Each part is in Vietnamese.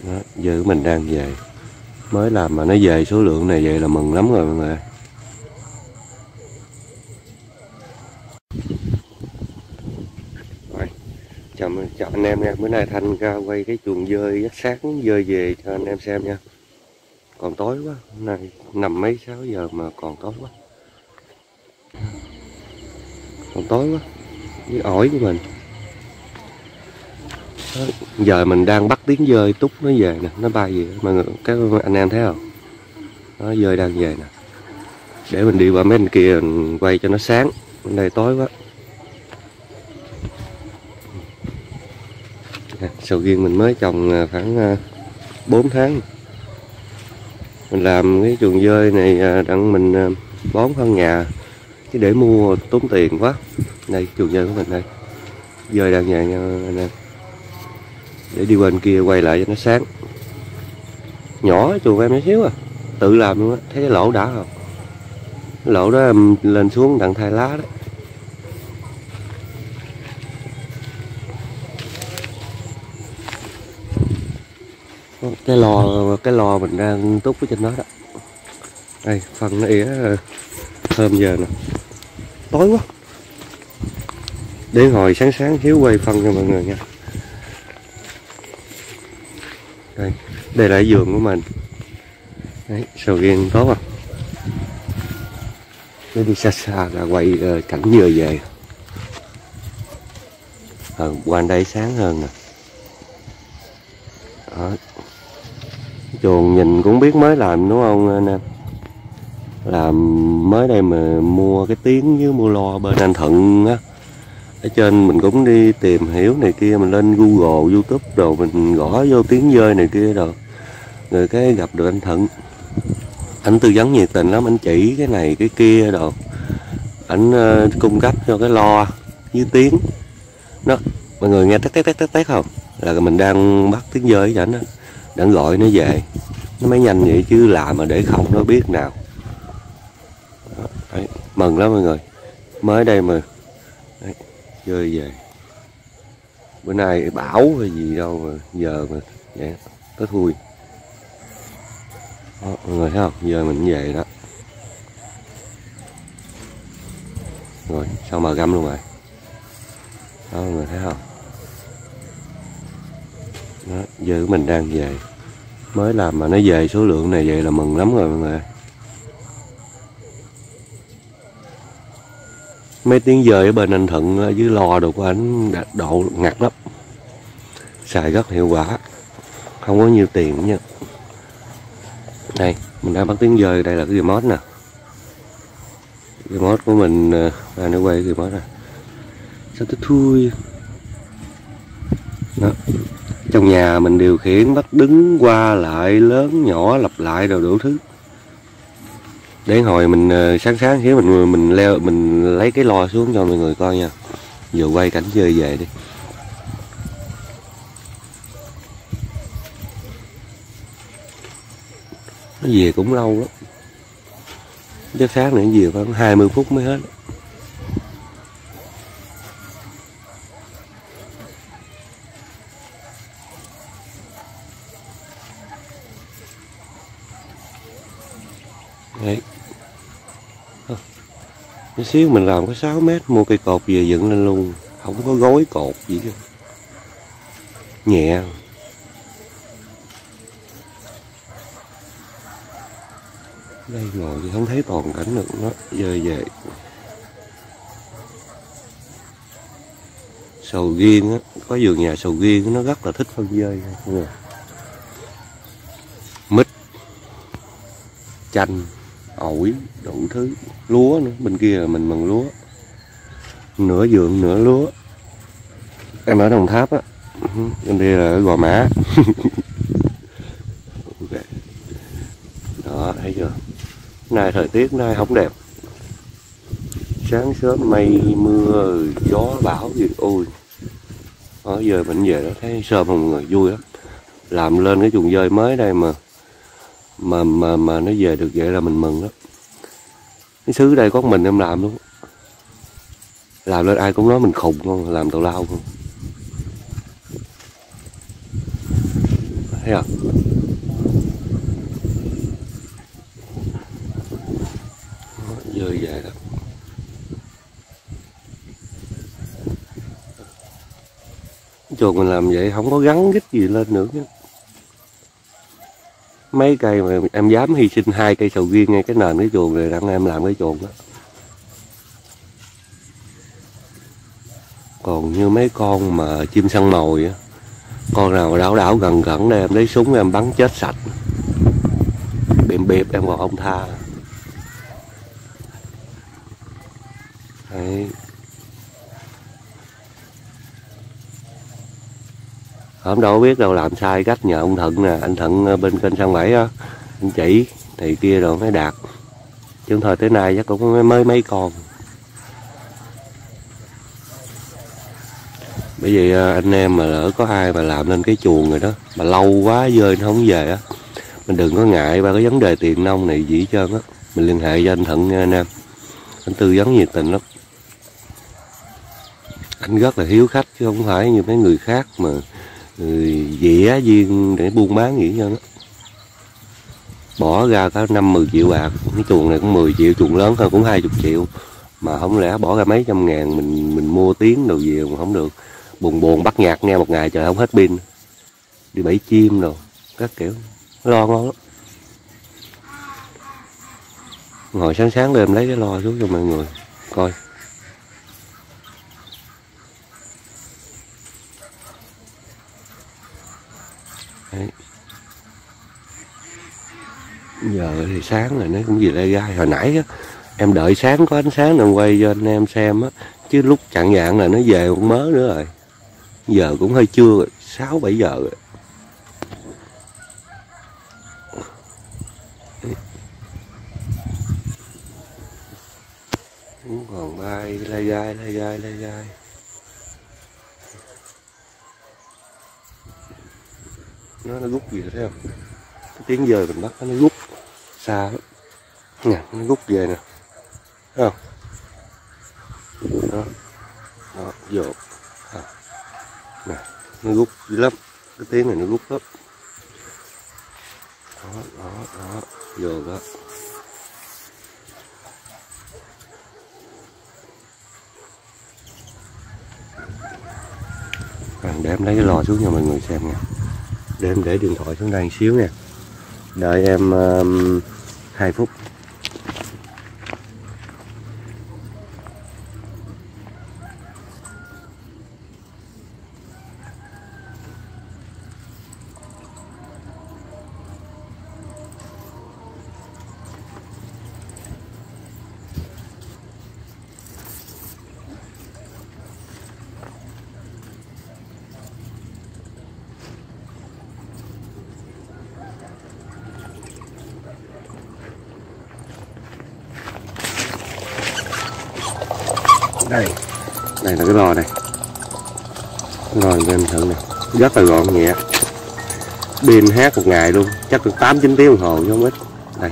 Đó, giờ mình đang về, mới làm mà nó về số lượng này vậy là mừng lắm rồi mọi người. Rồi, chào anh em nha. Bữa nay Thanh ra quay cái chuồng dơi dắt sáng dơi về cho anh em xem nha. Còn tối quá, hôm nay nằm mấy 6 giờ mà còn tối quá. Còn tối quá, với ổi của mình. Đó, giờ mình đang bắt tiếng dơi túc nó về nè, nó bay về mọi người, các anh em thấy không? Nó dơi đang về nè. Để mình đi qua mấy bên kia mình quay cho nó sáng, bên đây tối quá. Sầu riêng mình mới trồng khoảng 4 tháng. Mình làm cái chuồng dơi này đặng mình bón phân nhà, chứ để mua tốn tiền quá. Đây chuồng dơi của mình đây, dơi đang về nha anh em. Để đi bên kia quay lại cho nó sáng. Nhỏ chuồng em nhỏ xíu à, tự làm luôn á. Thấy cái lỗ đã không? Cái lỗ đó lên xuống đặng thay lá đó. Cái lò mình đang túc ở trên đó đó. Đây phân nó ỉa thơm giờ nè. Tối quá, để hồi sáng xíu quay phân cho mọi người nha. Đây là vườn của mình. Đấy, sầu riêng tốt không? Nó đi xa xa là quay cảnh vừa về. Qua đây sáng hơn nè. Đó. Chuồng nhìn cũng biết mới làm đúng không anh em? Làm mới đây mà mua cái tiếng với mua lo bên anh Thuận á. Ở trên mình cũng đi tìm hiểu này kia, mình lên Google, YouTube rồi mình gõ vô tiếng dơi này kia rồi. Rồi cái gặp được anh Thuận. Anh tư vấn nhiệt tình lắm, anh chỉ cái này cái kia rồi. Anh cung cấp cho cái lo với tiếng. Đó, mọi người nghe tét không? Là mình đang bắt tiếng dơi cho anh á. Đang gọi nó về. Nó mới nhanh vậy chứ làm mà để không nó biết nào. Đó, đấy, mừng lắm mọi người. Mới đây mà đấy, dơi về. Bữa nay bão hay gì đâu mà giờ mà vậy có thui. Đó, mọi người thấy không? Giờ mình về đó. Rồi, sao mà găm luôn rồi. Đó, mọi người thấy không? Đó, giờ mình đang về. Mới làm mà nó về số lượng này vậy là mừng lắm rồi mọi người. Mấy tiếng dơi ở bên anh Thuận với lò đồ của anh độ ngặt lắm. Xài rất hiệu quả. Không có nhiều tiền nha. Đây, mình đang bắt tiếng dơi, đây là cái remote nè. Remote của mình, nó quay cái remote nè. Sao tôi thui. Đó. Trong nhà mình điều khiển bắt đứng qua lại, lớn nhỏ lặp lại rồi đủ thứ. Để hồi mình sáng xíu mình lấy cái lo xuống cho mọi người coi nha. Giờ quay cảnh chơi về đi. Nó về cũng lâu lắm. Chắc sáng nữa về khoảng 20 phút mới hết. Đấy. Một xíu mình làm có 6 mét, mua cây cột về dựng lên luôn. Không có gối cột gì hết. Nhẹ. Đây ngồi thì không thấy toàn cảnh được, nó dơi về. Sầu riêng á, có vườn nhà sầu riêng nó rất là thích phân dơi nha. Mít, chanh, ổi, đủ thứ, lúa nữa, bên kia là mình mần lúa. Nửa vườn nửa lúa. Em ở Đồng Tháp á, bên đây là ở Gò Mã. Đó, thấy chưa? Nay thời tiết nay không đẹp. Sáng sớm mây mưa gió bão gì ôi. Đó, giờ mình về đó thấy sớm mọi người vui lắm. Làm lên cái chuồng dơi mới đây mà nó về được vậy là mình mừng lắm. Cái xứ đây có mình em làm luôn. Làm lên ai cũng nói mình khùng không, làm tào lao không. thấy không? Dơi về đó. Chuồng mình làm vậy không có gắn gít gì lên nữa chứ. Mấy cây mà em dám hy sinh 2 cây sầu riêng ngay cái nền cái chuồng này đặng em làm cái chuồng đó. Còn như mấy con mà chim săn mồi á, con nào đảo đảo gần gần đây em lấy súng em bắn chết sạch. Bịp bịp em còn không tha. Đấy. Hôm đâu biết đâu làm sai cách nhờ ông Thận nè, anh Thận bên kênh Săn Bẫy á, anh chỉ thì kia rồi mới đạt. Chứ thôi tới nay chắc cũng mới mấy con. Bởi vì anh em mà lỡ có ai mà làm lên cái chuồng rồi đó mà lâu quá dơi nó không về á, mình đừng có ngại ba cái vấn đề tiền nông này gì hết trơn á, mình liên hệ với anh Thận nha anh em, anh tư vấn nhiệt tình lắm. Anh rất là hiếu khách chứ không phải như mấy người khác mà dẻ viên để buôn bán gì hết trơn á. Bỏ ra có 5-10 triệu bạc, cái chuồng này cũng 10 triệu, chuồng lớn hơn cũng 20 triệu, mà không lẽ bỏ ra mấy trăm ngàn mình mua tiếng đồ gì mà không được. Buồn bắt nhạc nghe một ngày trời không hết pin, đi bẫy chim đồ các kiểu, lo ngon lắm. Ngồi sáng sáng lên lấy cái lo xuống cho mọi người coi. Đấy. Giờ thì sáng rồi nó cũng gì lai gai. Hồi nãy á, em đợi sáng có ánh sáng rồi quay cho anh em xem á, chứ lúc chạng vạng là nó về một mớ nữa rồi. Giờ cũng hơi trưa rồi, 6-7 giờ rồi. Cũng còn bay lai gai. Nó rút gì thấy không? Cái tiếng dời mình bắt nó rút xa lắm nè, nó rút về nè, thấy không? Đó, vô nè, nó rút dữ lắm, cái tiếng này nó rút lắm. Đó, vô đó. Để em lấy cái lò xuống cho mọi người xem nha. Để em để điện thoại xuống đây một xíu nha. Đợi em 2 phút. Đây là cái lò này, lò cho em thử nè, rất là gọn nhẹ, pin hát một ngày luôn, chắc được 8-9 tiếng đồng hồ chứ không ít. Đây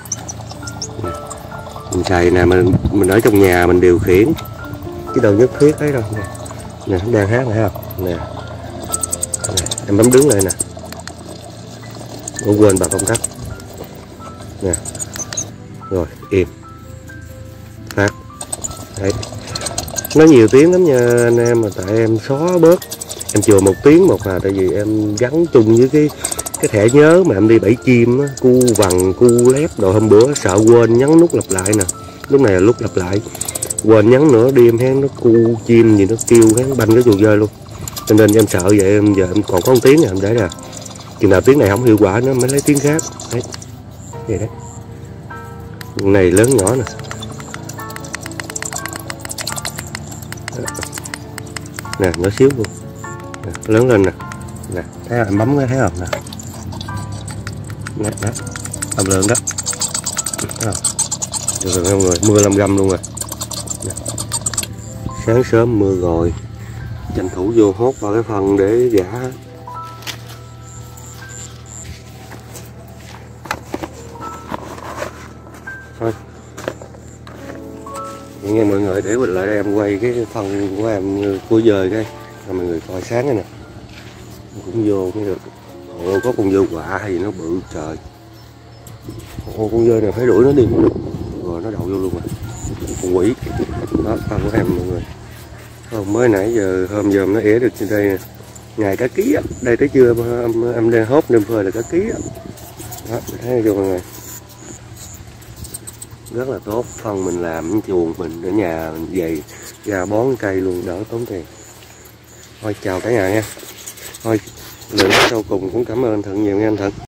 mình xài nè, mình ở trong nhà mình điều khiển cái đầu nhất thiết thấy rồi nè, nè nó đang hát này không nè, em bấm đứng lại nè, không quên bật công tắc nè, rồi im phát. Đấy, nó nhiều tiếng lắm nha anh em, mà tại em xóa bớt, em chừa 1 tiếng một tại vì em gắn chung với cái thẻ nhớ mà em đi bẫy chim á, cu vằn cu lép đồ, hôm bữa sợ quên nhấn nút lặp lại nè, lúc này là nút lặp lại, quên nhấn nữa đi em hén nó cu chim gì nó kêu hén banh cái chuồng dơi luôn, cho nên em sợ vậy. Em giờ em còn có 1 tiếng này em để ra, chừng nào tiếng này không hiệu quả nữa mới lấy tiếng khác. Đấy vậy đấy, này lớn nhỏ nè, nè nhỏ xíu luôn nè, lớn lên nè, nè thấy không? Bấm cái thấy không nè, nè đó âm lượng đó, thấy không? Được rồi mọi người, mưa 5 găm luôn rồi nè. Sáng sớm mưa rồi, tranh thủ vô hốt vào cái phần để gã. Thôi nghe mọi người, để mình lại em quay cái phần của em của dời cái cho mọi người coi sáng này nè, cũng vô mới được. Ồ, có con dơ quạ hay gì nó bự trời. Ồ, con dơ này phải đuổi nó đi mới được. Rồi nó đậu vô luôn rồi. Con quỷ. Đó, con của em mọi người. Hôm mới nãy giờ hôm giờ nó ỉa được trên đây nè. Ngày cá ký á, đây tới trưa em đang hốt đêm phơi là cá ký á. Đó, thấy chưa mọi người. Rất là tốt, phân mình làm chuồng mình ở nhà mình về ra bón cây luôn, đỡ tốn tiền. Thôi chào cả nhà nha. Thôi lời sau cùng cũng cảm ơn anh Thuận nhiều nha anh Thuận.